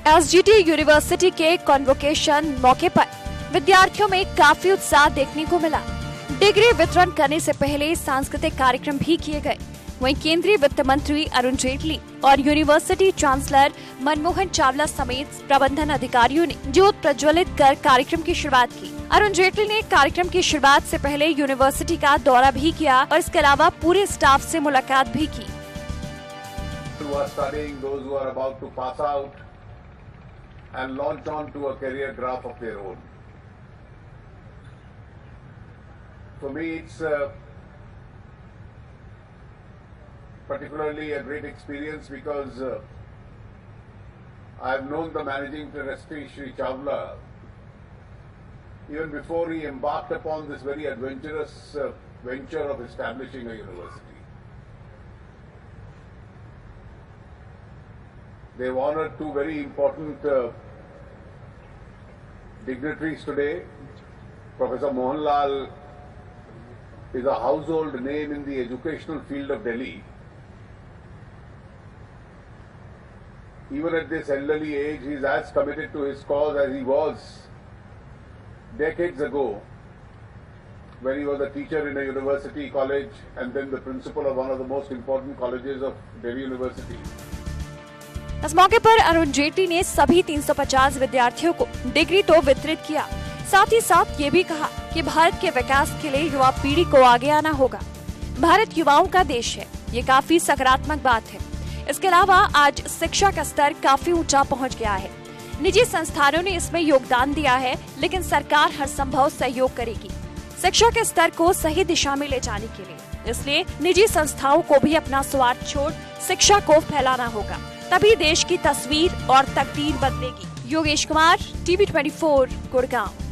SGT university के convocation मौके पर विद्यार्थियों में काफी उत्साह देखने को मिला। डिग्री वितरण करने से पहले सांस्कृतिक कार्यक्रम भी किए गए। वहीं केंद्रीय वित्त मंत्री अरुण जेटली और यूनिवर्सिटी चांसलर मनमोहन चावला समेत प्रबंधन अधिकारियों ने ज्योत प्रज्वलित कर कार्यक्रम की शुरुआत की। अरुण जेटली ने कार्यक्रम की शुरुआत से पहले यूनिवर्सिटी का दौरा भी किया और इसके अलावा पूरे स्टाफ से मुलाकात भी की। And launch on to a career graph of their own. For me, it's particularly a great experience because I've known the managing trustee, Shri Chawla, even before he embarked upon this very adventurous venture of establishing a university. They've honored two very important dignitaries today. Professor Mohanlal is a household name in the educational field of Delhi. Even at this elderly age, he is as committed to his cause as he was decades ago, when he was a teacher in a university college and then the principal of one of the most important colleges of Delhi University. इस मौके पर अरुण जेटली ने सभी 350 विद्यार्थियों को degree तो वितरित किया, साथ ही साथ ये भी कहा कि भारत के विकास के लिए युवा पीढ़ी को आगे आना होगा। भारत युवाओं का देश है, ये काफी सकारात्मक बात है। इसके अलावा आज शिक्षा का स्तर काफी ऊंचा पहुंच गया है। निजी संस्थानों ने इसमें योगदान दिया है, लेकिन सरकार हर संभव सहयोग करेगी शिक्षा के स्तर को सही दिशा में ले जाने के लिए। इसलिए निजी संस्थाओं को भी अपना स्वार्थ छोड़ शिक्षा को फैलाना होगा, तभी देश की तस्वीर और तकदीर बदलेगी। योगेश कुमार, TV24, गुड़गांव।